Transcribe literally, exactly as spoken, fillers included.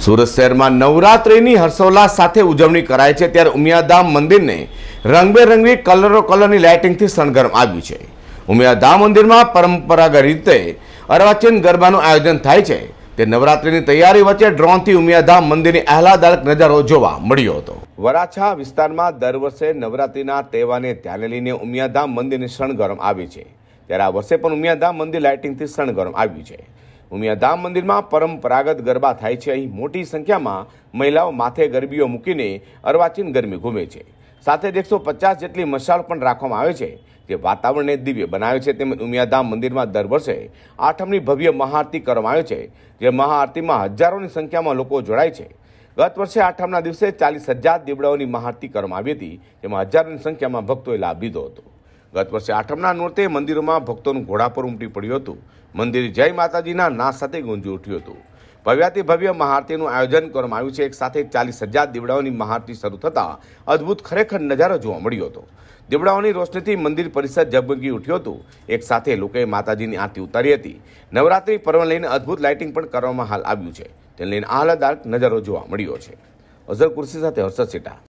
સુરત શહેરમાં નવરાત્રિની હર્ષોલ્લાસ સાથે ઉજવણી કરાય છે ત્યારે ઉમિયાધામ મંદિરને રંગબેરંગી કલરો કલરની લાઇટિંગથી શણગારવામાં આવ્યું છે। ઉમિયાધામ મંદિરમાં પરંપરાગત રીતે અર્વાચીન ગરબાનું આયોજન થાય છે તે નવરાત્રિની તૈયારી વચ્ચે ડ્રોનથી ઉમિયાધામ મંદિરની આહલાદક નજારો જોવા મળ્યો હતો। વરાછા વિસ્તારમાં દર વર્ષે નવરાત્રિના તહેવારને ધ્યાને લઈને ઉમિયાધામ મંદિરને શણગારવામાં આવે છે ત્યારે આ વર્ષે પણ ઉમિયાધામ મંદિર લાઇટિંગથી શણગારવામાં આવ્યું છે। ઉમિયાધામ મંદિરમાં પરંપરાગત ગરબા થાય છે। અહીં મોટી સંખ્યામાં મહિલાઓ માથે ગરબીઓ મૂકીને અર્વાચીન ગરબે ઘૂમે છે। સાથે જ એકસો પચાસ જેટલી મશાલ પણ રાખવામાં આવે છે જે વાતાવરણને દિવ્ય બનાવે છે। તેમજ ઉમિયાધામ મંદિરમાં દર વર્ષે આઠમની ભવ્ય મહાઆરતી કરવામાં આવે છે જે મહાઆરતીમાં હજારોની સંખ્યામાં લોકો જોડાય છે। ગત વર્ષે આઠમના દિવસે ચાલીસ હજાર દીવડાઓની મહાઆરતી કરવામાં આવી હતી જેમાં હજારોની સંખ્યામાં ભક્તોએ લાભ લીધો હતો। ગત વર્ષે આઠમના નોરતે મંદિરોમાં ભક્તોનું ઘોડાપુર ઉમટી પડ્યું હતું। મંદિર જય માતાજીના નાદ સાથે ગુંજી ઉઠ્યું હતું। ભવ્યાતિ ભવ્ય મહાઆરતીનું આયોજન કરવામાં આવ્યું છે। એક સાથે ચાલીસ હજાર દીવડાઓની મહાઆરતી શરૂ થતાં અદ્ભુત ખરેખર નજારો જોવા મળ્યો હતો। દીવડાઓની રોશનીથી મંદિર પરિસર ઝગમગી ઉઠ્યું હતું। એક સાથે લોકોએ માતાજીની આરતી ઉતારી હતી। નવરાત્રી પર્વ લઈને અદ્ભુત લાઇટિંગ પણ કરવામાં હાલ આવ્યું છે તેને લઈને આહલાદક નજારો જોવા મળ્યો છે। અઝર કુર્સી સાથે હર્ષદ સેટા।